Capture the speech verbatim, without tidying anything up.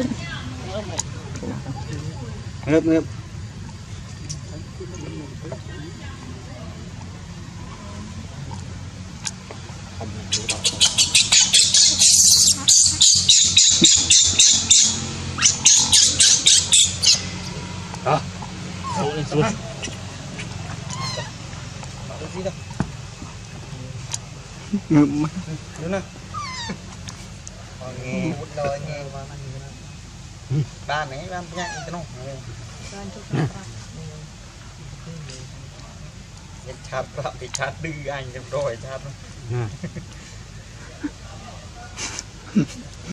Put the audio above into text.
ngập ngập đó xuống lên xuống ngập đúng không nghe một lời nghe ba mẹ ba nhắc cái nó nhận chặt lại thì chặt đưa anh rồi chặt